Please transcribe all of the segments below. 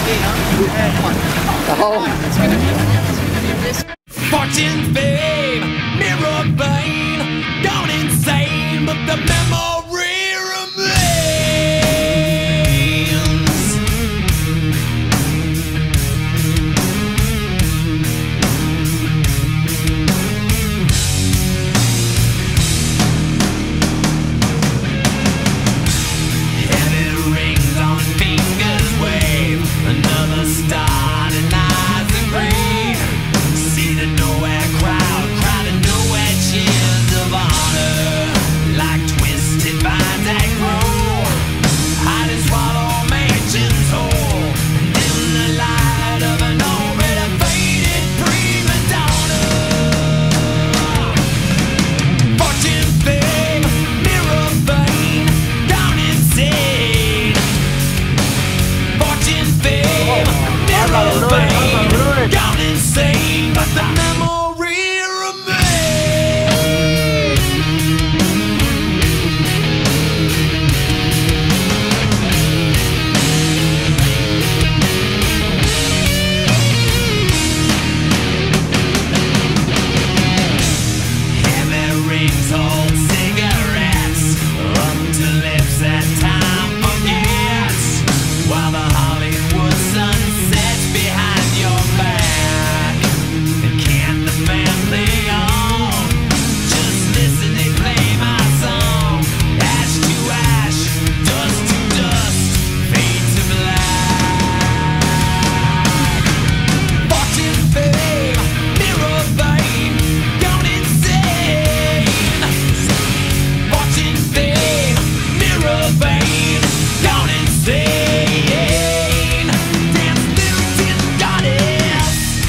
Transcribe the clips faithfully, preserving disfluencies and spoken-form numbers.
Fortune, fame, mirror vein, gone insane, but the memory remains. Heavy rings on fingers wave, another star and eyes are green. See the nowhere crowd, crowd of nowhere cheers of honor, like twisted vines that grow, hide and swallow mansions whole, in the light of an already faded prima donna. Fortune, fame, mirror vein, gone insane. Fortune, fame, mirror vein, gone insane, but the memory remains. Heavy rings hold cigarettes up to lips that time forgets, while the Hollywood sun sets behind your back. And can't the family on just listen, they play my song. Ash to ash, dust to dust, fade to black. Fortune, fame, mirror vein, gone insane. Fortune, fame, mirror vein, gone insane. Damn Puritan goddess.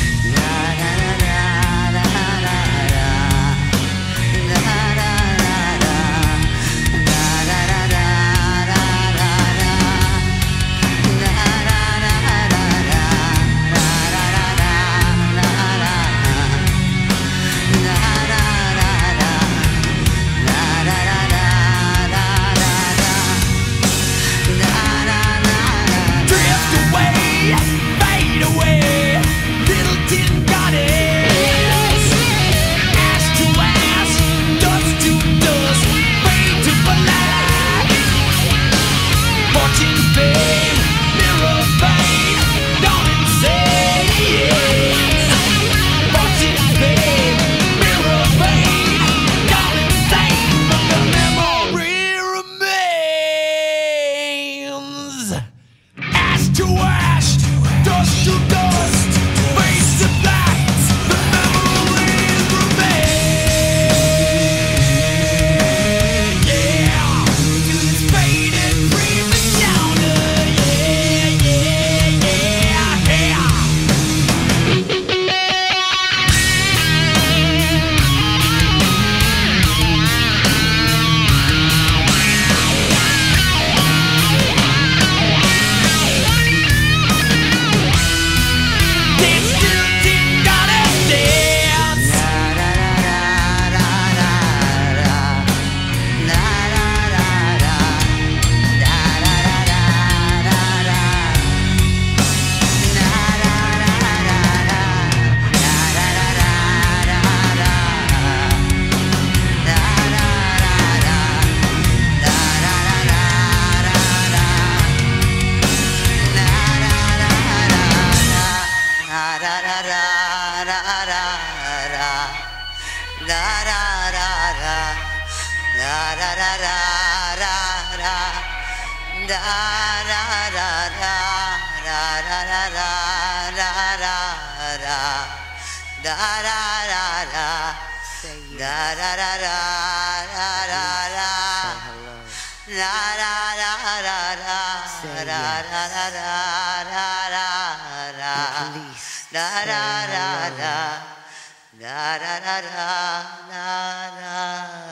Drift away, fade away, little tin goddess. Ash to ash, dust to dust, fade to black. Fortune, fame, mirror vein, gone insane. Fortune, fame, mirror vein, gone insane, but the memory remains. Ash to ash, dust to dust, face to black, the memories remain. Yeah, to this faded prima donna. Yeah, yeah, yeah, yeah. Dance till tin goddess dance. Da da da da da da da.